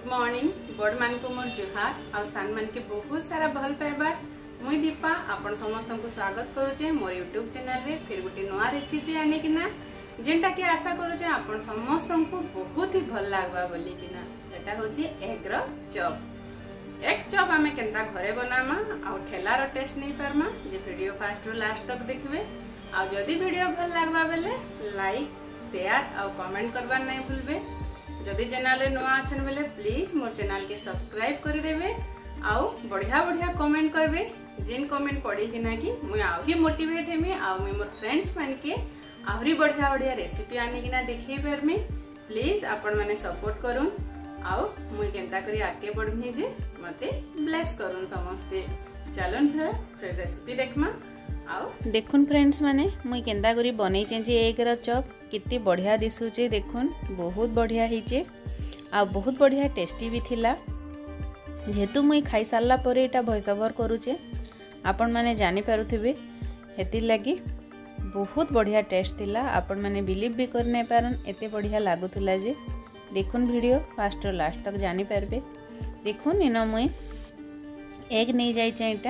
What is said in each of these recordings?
Morning बड़ मान को मोर जुहार आ सान मान के बहुत सारा भल पाइबार मुई दीपा आपण समस्त को स्वागत करूचे मोर यूट्यूब चैनल रे फिर गोटे नया रेसिपी आने किना जेंटा के आशा करूचे आपण समस्त को बहुत ही भल लागबा बोली किना सेटा होची एग रो चॉप। एग चॉप आमे केनता घरे बनामा आ ठेला रो टेस्ट नहीं पारमा जे वीडियो फास्ट रो लास्ट तक देखबे आ जदी वीडियो भल लागबा बेले लाइक शेयर आ कमेंट करबा नहीं भूलबे। जदि चैनल रे नवा अछन बेले प्लीज मोर चैनल के सब्सक्राइब कर देबे आउ बढ़िया बढ़िया कमेंट करबे जिन कमेंट पढ़ी कि ना कि मुई आउरी मोटिवेट हेमी आउ मुई मोर फ्रेंड्स मान के आउरी बढ़िया बढ़िया रेसिपी आनी कि ना देखि परमी। प्लीज आपण माने सपोर्ट करूं आउ मुई केनता करी आगे बढ़मी जे मते ब्लेस करूं समस्ते। चलन फिर रेसिपी देखमा आउ देखुन फ्रेंड्स माने मुई केंदा करी बनै जे एग रो चॉप कितनी बढ़िया दिशुचे देखुन बहुत बढ़िया हिचे आ बहुत बढ़िया टेस्टी भी थिला। जेहेतु मुई खाई सारला परे एटा वॉइस ओवर करूचे आपण माने जानि पारुथिबे हेति लगी बहुत बढ़िया टेस्ट थिला। आपण माने बिलीव भी कर नै पारन एते बढ़िया लागुथिला जे देखुन वीडियो फास्ट रो लास्ट तक जानि पारबे। देखुन इनो मुई एग नै जाई छै एटा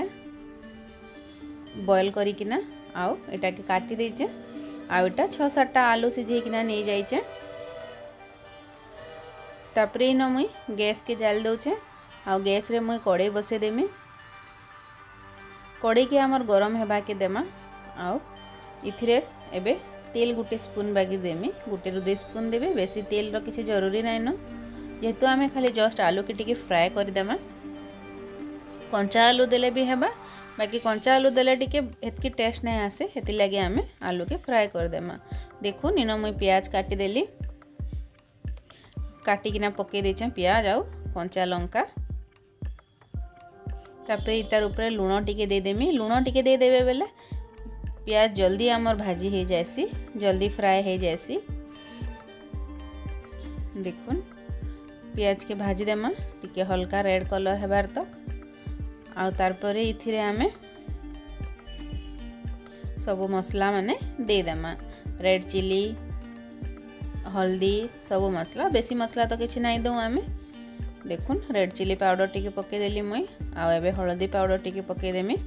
बॉयल करी किना आउ एटा के काटी दे छै आ एटा 6-7टा आलू सिझे किना नै जाई छै। तापरे इनो मुई गैस के जाल दउ छै आ गैस रे मुई कड़ाई बसे देमी। कड़ाई के हमर गरम हेबा के देमा आउ इथिरे एबे तेल गुटे स्पून बागी देमी गुटे रु 2 स्पून देबे बेसी तेल रो किछि जरूरी नै न जेहेतु आमे खाली जस्ट आलू के टिके फ्राई कर देमा। कंचा आलू देले भी हेबा बाकी कंचा आलू देले टिके हेतकी टेस्ट नहीं आसे हेति लगे आमे आलू के फ्राई कर देमा। देखो निनो मुई प्याज काटी देली काटी किना पके दे छ प्याज आउ कंचा लंका तापरे इतार ऊपर लूण टिके दे देमी। लूण टिके दे देबे बेले प्याज जल्दी हमर भाजी हे जायसी जल्दी फ्राई हे जायसी। देखुन प्याज के भाजी देमा टिके हल्का रेड कलर हेबार तक आउ तारपरे इथिरे आमे सबु मसला माने दे देमा रेड चिली हल्दी सबु मसला बेसी मसला तो किछि नाही दउ आमे। देखुन रेड चिली पाउडर टिके पके देली मुई आउ एबे हल्दी पाउडर टिके पके देमी।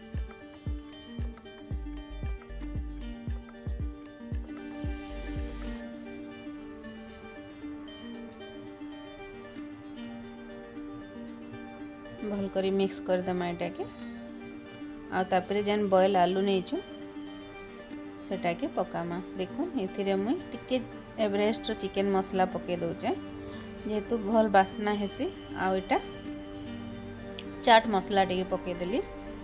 भल करी मिक्स कर देमा एटा के आ तापरे जेन बॉयल आलू नै छु सेटा के पकामा। देखो एथिरे मुई टिके एवरेस्ट रो चिकन मसला पके दउ छै जेहेतु भल बासना हेसी आ एटा चाट मसला टिके पके देली।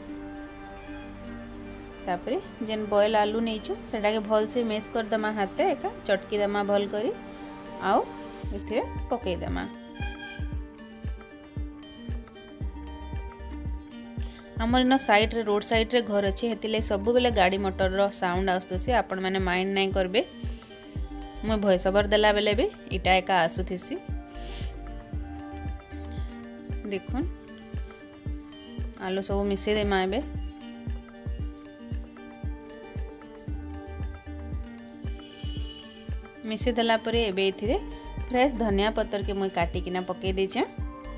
तापरे जेन बॉयल आलू नै छु सेटा के भल से मिक्स कर देमा हाथे एका चटकी देमा भल करी आउ एथिरे पके देमा। हमर इन साइड रे रोड साइड रे घर अच्छे हेतिले सब बेले गाड़ी मोटर रो साउंड आसुसी आपण माने माइंड नहीं करबे मैं वॉइस ओवर देला बेले भी इटा एका आसुथिसी। देखुन आलू सब मिसे देमा एबे मिसे देला परे एबे इथिरे फ्रेश धनिया पत्तर के मैं काटी किना पके दे छै।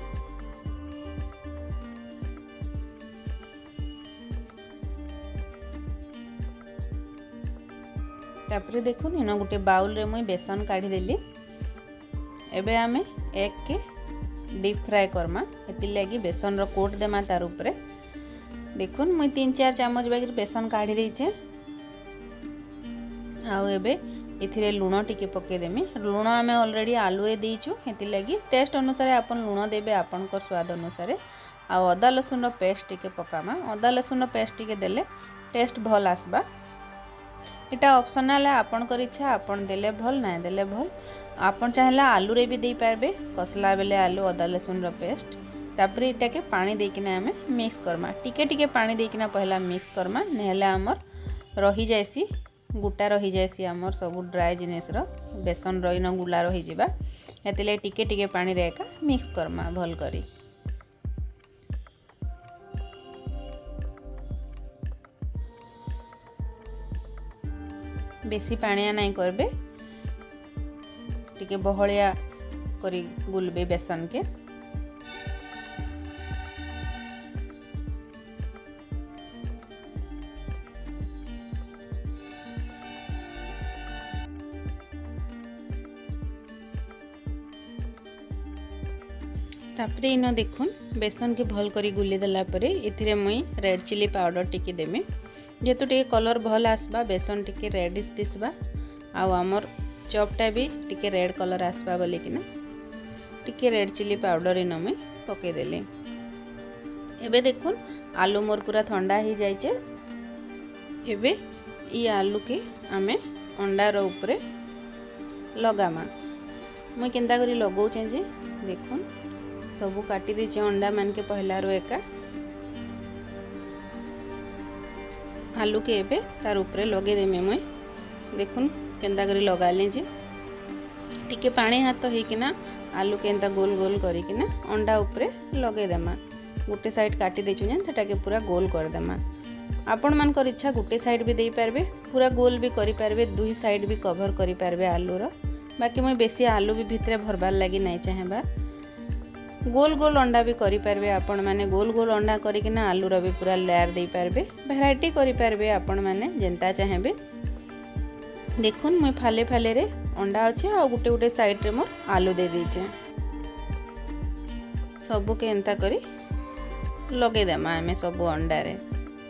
तापरे देखो इन गोटे बाउल रे मुई बेसन काढ़ी देली एबे आमे एग के डीप फ्राई करमा हेति लगी बेसन रो कोट देमा तार ऊपर। देखुन मुई 3-4 चम्मच बागिर बेसन काढ़ी देई छै आउ एबे इथिरे लूण टिके पके देमी। लूण आमे ऑलरेडी आलू रे देइछु हेति लगी टेस्ट अनुसार अपन लूण देबे अपन को स्वाद अनुसार आ अदा लहसुन रो पेस्ट टिके पकामा। अदा लहसुन रो पेस्ट टिके देले टेस्ट भल आसबा। इटा ऑप्शनल है आपन कर इच्छा आपन देले भल ना देले भल आपन चाहेला आलू रे भी दे पारबे कसला बेले आलू अदा लहसुन रो पेस्ट तापरे इटा के पानी देकिना हमें मिक्स करमा टिके टिके पानी देकिना पहला मिक्स करमा नेहले हमर रही जायसी गुटा रही जायसी हमर सब ड्राई जिनिस रो बेसन रहिन गुला रही जिबा हेतिले टिके टिके पानी रे का मिक्स करमा भल करी। बेसी पानिया नहीं करबे टिके बहलिया करी गुलबे बेसन के। तापर इन देखुन बेसन के भल करी गुली देला परे इथिरे मुई रेड चिली पाउडर टिके देमी जेतु टिके कलर भल आसबा बेसन टिके रेडिश दिसबा आउ आमर चॉपटा भी टिके रेड कलर आसबा बोली किना टिके रेड चिली पाउडर इन मुई पके देली। एबे देखुन आलू मोर पूरा ठंडा ही जाइचे। एबे ई आलू के आमे अंडा रो ऊपर लगामा। मुई केंता करी लगाउचे जे देखुन सबू काटी देचे अंडा मान के पहला रो एका आलू के एबे तार ऊपर लगे देमे मुई देखुन केंता करी लगा ले जे टिके पानी हाथ होइकिना आलू के एंता गोल गोल करिकिना अंडा ऊपर लगे देमा। गोटे साइड काटी देछु जे सेटा के पूरा गोल कर देमा। आपण मान कर इच्छा गोटे साइड भी देई पारबे पूरा गोल भी करि पारबे दुई साइड भी कवर करि पारबे आलू रो। बाकी मुई बेसी आलू भी भितरे भरबार लागि नै चाहेबा गोल गोल अंडा भी करि पारबे आपण माने गोल गोल अंडा करिकिना आलू रो भी पूरा लेयर देई पारबे वैरायटी करि पारबे आपण माने जेंता चाहेबे। देखुन मुई फाले फाले रे अंडा अच्छे आ गुटे गुटे साइड रे मोर आलू दे दीचे सबू के एंता करी लगे देमा हमें सबू अंडा रे।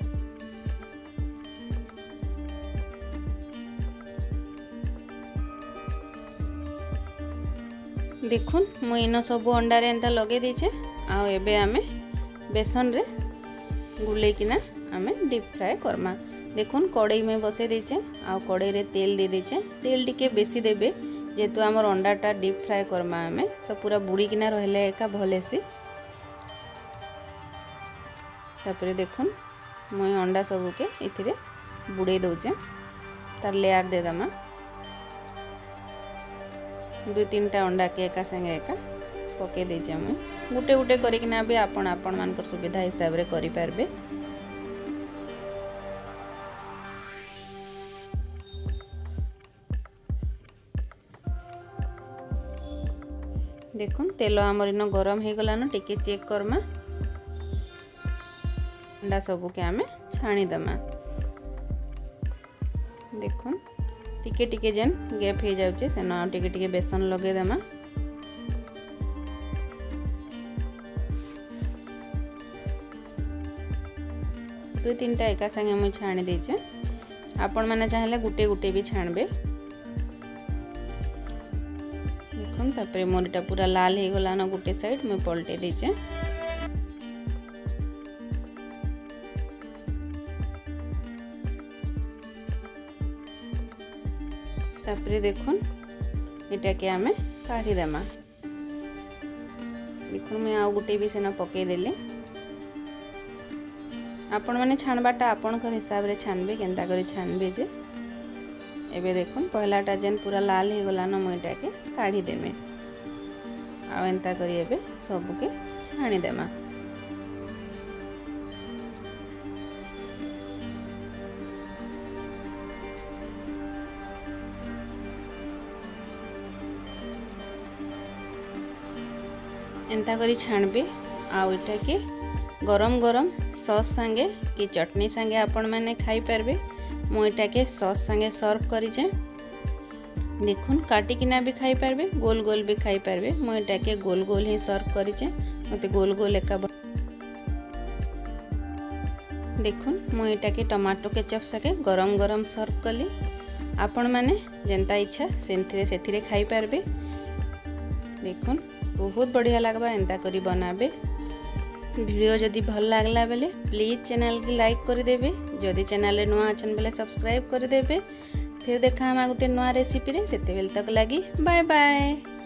देखुन मुई इन सबू अंडा रे एंता लगे दीचे आ एबे आमे बेसन रे गुले किना आमे डीप फ्राई करमा। देखुन कड़ाई में बसे दीचे आ कड़ाई रे तेल दे दीचे तेल टिके बेसी देबे जेतु हमर अंडाटा डीप फ्राई करमा आमे तो पूरा बुड़ी किना रहले एका भले से। तापरे देखुन मुई अंडा सबू के इथिरे बुड़े दउचे तार लेयर दे दमा दु तीनटा अंडा के एका संगे एका पके देचे मुई गुटे गुटे करिकिना भी आपण मानकर सुविधा हिसाब रे करि पारबे। देखुन तेल आमर इन गरम हो गलान टिके चेक करमा अंडा सबू के आमे छाणी दमा। देखुन टिके टिके जेन गैप हो जाउचे से ना टिके टिके बेसन लगे दमा। दु तीनटा एका संगे मुई छाणी देचे आपण माने चाहले गुटे गुटे भी छाणबे। देखुन तापरे मोरटा पूरा लाल हो गला न गुटे साइड में पलटे देचे। तापरे देखुन एटा के आमे काढ़ी देमा। देखुन मैं आउ गुटे भी सेना पके देले आपण माने छाणबाटा आपणकर हिसाब रे छानबे केंता करी छानबे जे। एबे देखुन पहलाटा जेन पूरा लाल हो गला न मुईटा के काढ़ी देमे आ एंता करी एबे सबू के छाणी देमा। एंता करी छाणबे आ एटा के गरम गरम सॉस संगे कि चटनी संगे आपण माने खाई पारबे। मु एटा के सॉस संगे सर्व करिचे। देखुन काटी किना भी खाई पारबे गोल गोल भी खाई पारबे। मु एटा के गोल गोल ही सर्व करिचे मते गोल गोल एका। देखुन मु एटा के टमाटो केचप सके गरम गरम सर्व कली आपण माने जेंता इच्छा सेथिरे खाई पारबे। देखुन बहुत बढ़िया लगबा एंता करी बनाबे। वीडियो जदि भल लागला बेले प्लीज चैनल की लाइक कर देबे। जदि चैनल नुआ अछन बेले सब्सक्राइब कर देबे। फिर देखा हम गोटे नुआ रेसिपी रे सेते बेल तक लगी बाय बाय।